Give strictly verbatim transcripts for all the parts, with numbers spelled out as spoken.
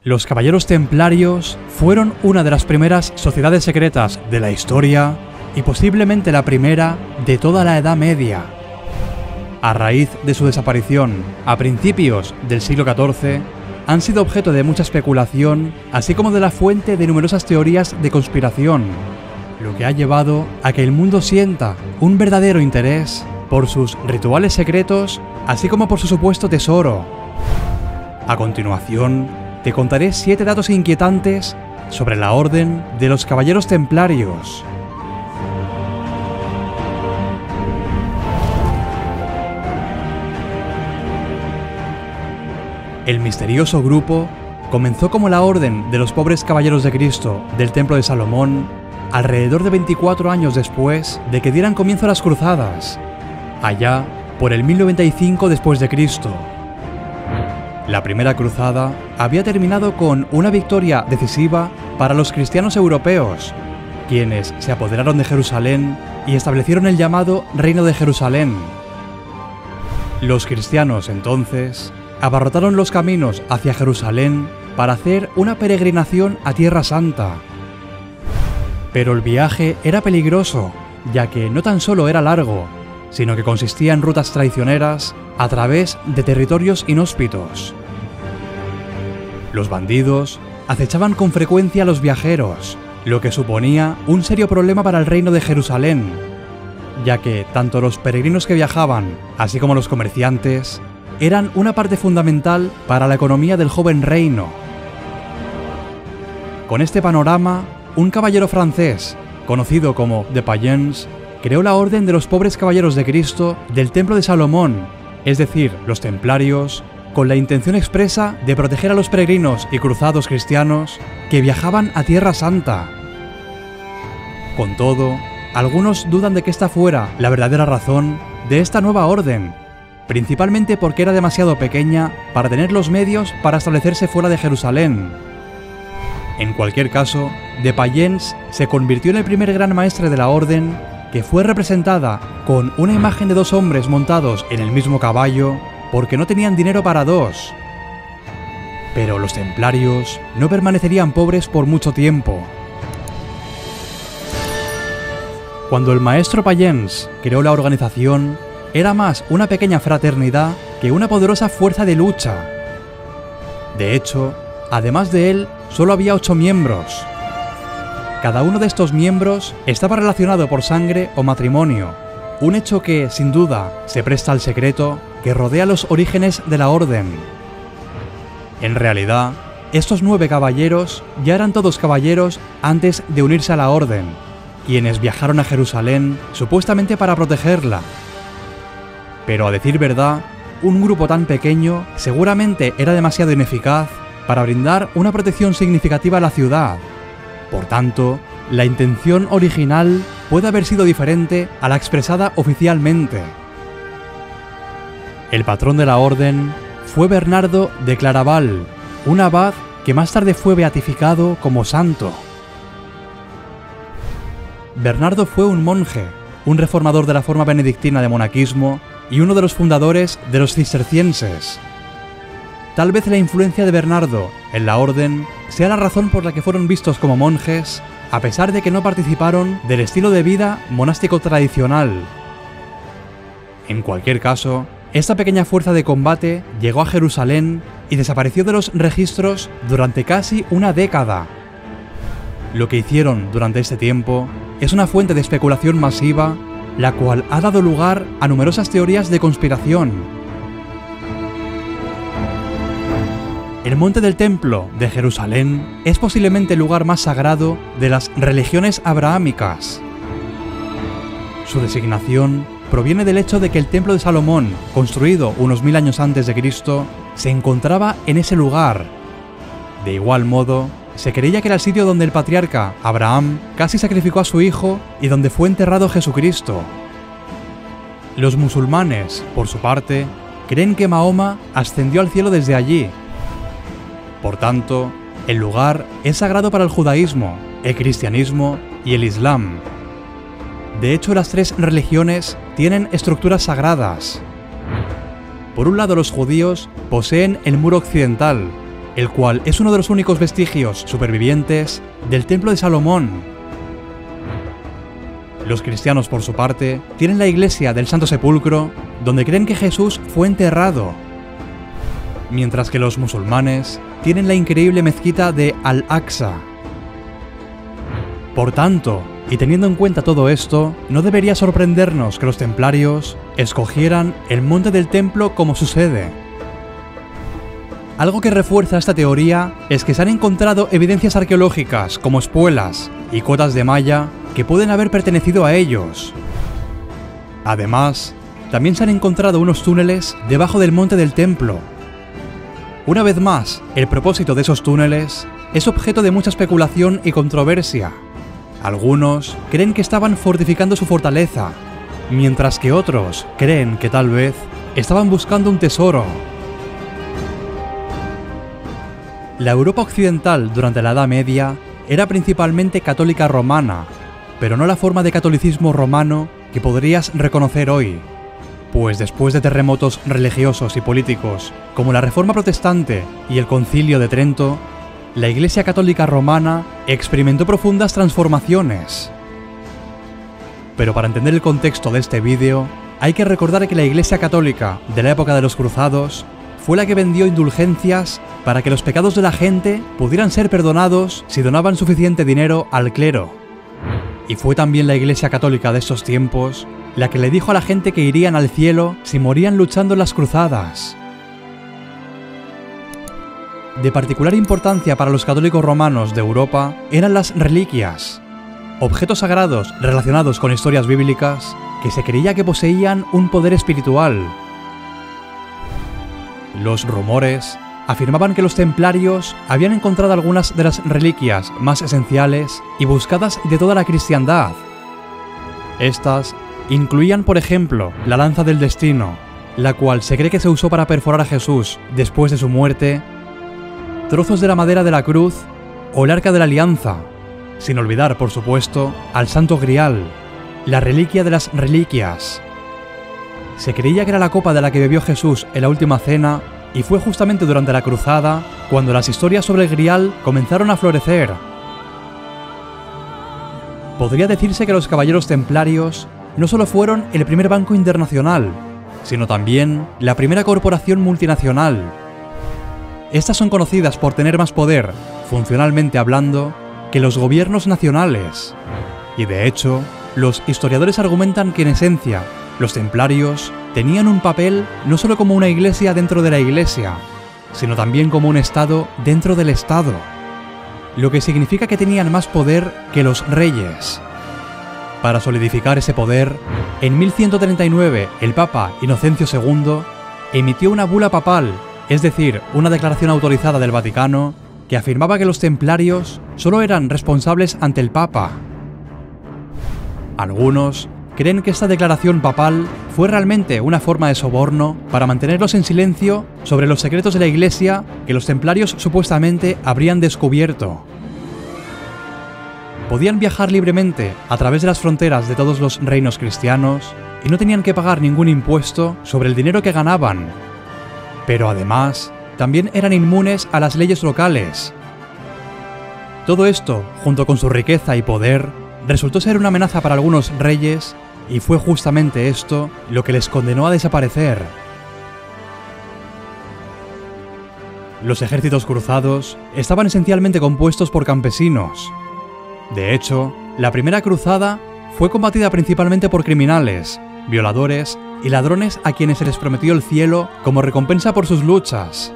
Los Caballeros Templarios fueron una de las primeras sociedades secretas de la historia y posiblemente la primera de toda la Edad Media. A raíz de su desaparición a principios del siglo catorce, han sido objeto de mucha especulación, así como de la fuente de numerosas teorías de conspiración, lo que ha llevado a que el mundo sienta un verdadero interés por sus rituales secretos, así como por su supuesto tesoro. A continuación, te contaré siete datos inquietantes sobre la Orden de los Caballeros Templarios. El misterioso grupo comenzó como la Orden de los Pobres Caballeros de Cristo del Templo de Salomón alrededor de veinticuatro años después de que dieran comienzo a las cruzadas, allá por el mil noventa y cinco después de Cristo. La primera cruzada había terminado con una victoria decisiva para los cristianos europeos, quienes se apoderaron de Jerusalén y establecieron el llamado Reino de Jerusalén. Los cristianos, entonces, abarrotaron los caminos hacia Jerusalén para hacer una peregrinación a Tierra Santa. Pero el viaje era peligroso, ya que no tan solo era largo, sino que consistía en rutas traicioneras a través de territorios inhóspitos. Los bandidos acechaban con frecuencia a los viajeros, lo que suponía un serio problema para el reino de Jerusalén, ya que tanto los peregrinos que viajaban, así como los comerciantes, eran una parte fundamental para la economía del joven reino. Con este panorama, un caballero francés, conocido como de Payens, creó la Orden de los Pobres Caballeros de Cristo del Templo de Salomón, es decir, los Templarios, con la intención expresa de proteger a los peregrinos y cruzados cristianos que viajaban a Tierra Santa. Con todo, algunos dudan de que esta fuera la verdadera razón de esta nueva orden, principalmente porque era demasiado pequeña para tener los medios para establecerse fuera de Jerusalén. En cualquier caso, de Payens se convirtió en el primer gran maestre de la orden, que fue representada con una imagen de dos hombres montados en el mismo caballo porque no tenían dinero para dos. Pero los templarios no permanecerían pobres por mucho tiempo. Cuando el maestro Payens creó la organización, era más una pequeña fraternidad que una poderosa fuerza de lucha. De hecho, además de él, solo había ocho miembros. Cada uno de estos miembros estaba relacionado por sangre o matrimonio, un hecho que, sin duda, se presta al secreto que rodea los orígenes de la orden. En realidad, estos nueve caballeros ya eran todos caballeros antes de unirse a la orden, quienes viajaron a Jerusalén supuestamente para protegerla. Pero a decir verdad, un grupo tan pequeño seguramente era demasiado ineficaz para brindar una protección significativa a la ciudad. Por tanto, la intención original puede haber sido diferente a la expresada oficialmente. El patrón de la orden fue Bernardo de Claraval, un abad que más tarde fue beatificado como santo. Bernardo fue un monje, un reformador de la forma benedictina de monaquismo y uno de los fundadores de los cistercienses. Tal vez la influencia de Bernardo en la orden sea la razón por la que fueron vistos como monjes, a pesar de que no participaron del estilo de vida monástico tradicional. En cualquier caso, esta pequeña fuerza de combate llegó a Jerusalén y desapareció de los registros durante casi una década. Lo que hicieron durante este tiempo es una fuente de especulación masiva, la cual ha dado lugar a numerosas teorías de conspiración. El monte del Templo de Jerusalén es posiblemente el lugar más sagrado de las religiones abrahámicas. Su designación proviene del hecho de que el Templo de Salomón, construido unos mil años antes de Cristo, se encontraba en ese lugar. De igual modo, se creía que era el sitio donde el patriarca Abraham casi sacrificó a su hijo y donde fue enterrado Jesucristo. Los musulmanes, por su parte, creen que Mahoma ascendió al cielo desde allí. Por tanto, el lugar es sagrado para el judaísmo, el cristianismo y el islam. De hecho, las tres religiones tienen estructuras sagradas. Por un lado, los judíos poseen el muro occidental, el cual es uno de los únicos vestigios supervivientes del Templo de Salomón. Los cristianos, por su parte, tienen la iglesia del Santo Sepulcro, donde creen que Jesús fue enterrado, mientras que los musulmanes tienen la increíble mezquita de Al-Aqsa. Por tanto, y teniendo en cuenta todo esto, no debería sorprendernos que los templarios escogieran el monte del templo como su sede. Algo que refuerza esta teoría es que se han encontrado evidencias arqueológicas como espuelas y cotas de malla que pueden haber pertenecido a ellos. Además, también se han encontrado unos túneles debajo del monte del templo. Una vez más, el propósito de esos túneles es objeto de mucha especulación y controversia. Algunos creen que estaban fortificando su fortaleza, mientras que otros creen que tal vez estaban buscando un tesoro. La Europa occidental durante la Edad Media era principalmente católica romana, pero no la forma de catolicismo romano que podrías reconocer hoy, pues después de terremotos religiosos y políticos como la Reforma Protestante y el Concilio de Trento, la Iglesia Católica Romana experimentó profundas transformaciones. Pero para entender el contexto de este vídeo, hay que recordar que la Iglesia Católica de la época de los Cruzados fue la que vendió indulgencias para que los pecados de la gente pudieran ser perdonados si donaban suficiente dinero al clero. Y fue también la Iglesia Católica de estos tiempos la que le dijo a la gente que irían al cielo si morían luchando en las cruzadas. De particular importancia para los católicos romanos de Europa eran las reliquias, objetos sagrados relacionados con historias bíblicas que se creía que poseían un poder espiritual. Los rumores afirmaban que los templarios habían encontrado algunas de las reliquias más esenciales y buscadas de toda la cristiandad. Estas incluían, por ejemplo, la lanza del destino, la cual se cree que se usó para perforar a Jesús después de su muerte, trozos de la madera de la cruz o el arca de la alianza, sin olvidar, por supuesto, al Santo Grial, la reliquia de las reliquias. Se creía que era la copa de la que bebió Jesús en la última cena, y fue justamente durante la cruzada cuando las historias sobre el Grial comenzaron a florecer. Podría decirse que los caballeros templarios no solo fueron el primer banco internacional, sino también la primera corporación multinacional. Estas son conocidas por tener más poder, funcionalmente hablando, que los gobiernos nacionales. Y de hecho, los historiadores argumentan que en esencia, los templarios tenían un papel no solo como una iglesia dentro de la iglesia, sino también como un estado dentro del estado, lo que significa que tenían más poder que los reyes. Para solidificar ese poder, en mil ciento treinta y nueve el Papa Inocencio segundo emitió una bula papal, es decir, una declaración autorizada del Vaticano, que afirmaba que los templarios solo eran responsables ante el Papa. Algunos creen que esta declaración papal fue realmente una forma de soborno para mantenerlos en silencio sobre los secretos de la Iglesia que los templarios supuestamente habrían descubierto. Podían viajar libremente a través de las fronteras de todos los reinos cristianos y no tenían que pagar ningún impuesto sobre el dinero que ganaban. Pero además, también eran inmunes a las leyes locales. Todo esto, junto con su riqueza y poder, resultó ser una amenaza para algunos reyes, y fue justamente esto lo que les condenó a desaparecer. Los ejércitos cruzados estaban esencialmente compuestos por campesinos. De hecho, la primera cruzada fue combatida principalmente por criminales, violadores y ladrones a quienes se les prometió el cielo como recompensa por sus luchas.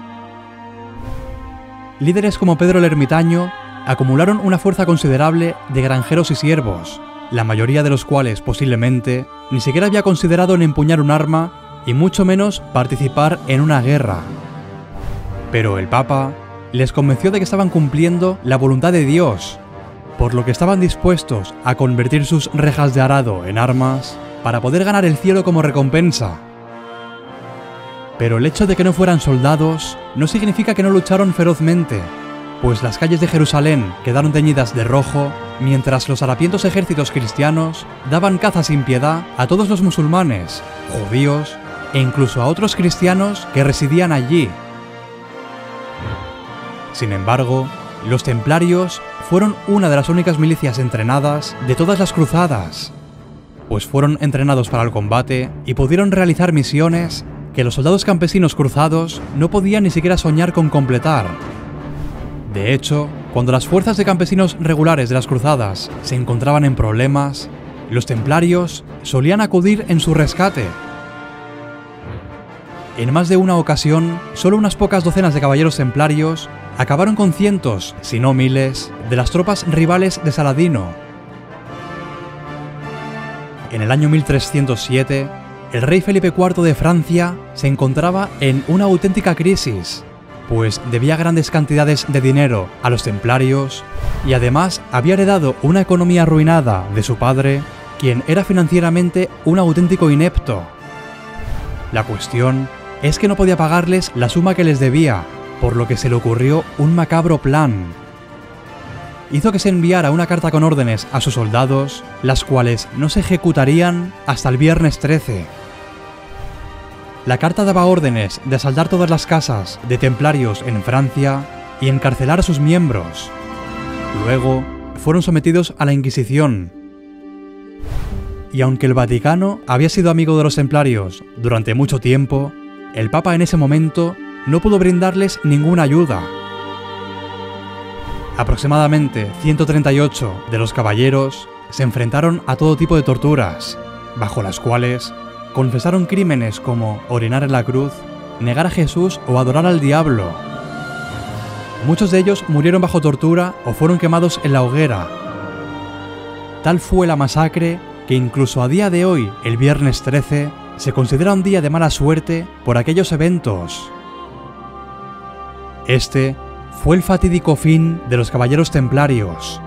Líderes como Pedro el Ermitaño acumularon una fuerza considerable de granjeros y siervos, la mayoría de los cuales posiblemente ni siquiera había considerado en empuñar un arma y mucho menos participar en una guerra. Pero el Papa les convenció de que estaban cumpliendo la voluntad de Dios, por lo que estaban dispuestos a convertir sus rejas de arado en armas para poder ganar el cielo como recompensa. Pero el hecho de que no fueran soldados no significa que no lucharon ferozmente, pues las calles de Jerusalén quedaron teñidas de rojo, mientras los harapientos ejércitos cristianos daban caza sin piedad a todos los musulmanes, judíos e incluso a otros cristianos que residían allí. Sin embargo, los templarios fueron una de las únicas milicias entrenadas de todas las cruzadas, pues fueron entrenados para el combate y pudieron realizar misiones que los soldados campesinos cruzados no podían ni siquiera soñar con completar. De hecho, cuando las fuerzas de campesinos regulares de las cruzadas se encontraban en problemas, los templarios solían acudir en su rescate. En más de una ocasión, solo unas pocas docenas de caballeros templarios acabaron con cientos, si no miles, de las tropas rivales de Saladino. En el año mil trescientos siete, el rey Felipe cuarto de Francia se encontraba en una auténtica crisis, pues debía grandes cantidades de dinero a los templarios y además había heredado una economía arruinada de su padre, quien era financieramente un auténtico inepto. La cuestión es que no podía pagarles la suma que les debía, por lo que se le ocurrió un macabro plan. Hizo que se enviara una carta con órdenes a sus soldados, las cuales no se ejecutarían hasta el viernes trece. La carta daba órdenes de asaltar todas las casas de templarios en Francia y encarcelar a sus miembros. Luego, fueron sometidos a la Inquisición. Y aunque el Vaticano había sido amigo de los templarios durante mucho tiempo, el Papa en ese momento no pudo brindarles ninguna ayuda. Aproximadamente ciento treinta y ocho de los caballeros se enfrentaron a todo tipo de torturas, bajo las cuales confesaron crímenes como orinar en la cruz, negar a Jesús o adorar al diablo. Muchos de ellos murieron bajo tortura o fueron quemados en la hoguera. Tal fue la masacre que incluso a día de hoy, el viernes trece, se considera un día de mala suerte por aquellos eventos. Este fue el fatídico fin de los caballeros templarios.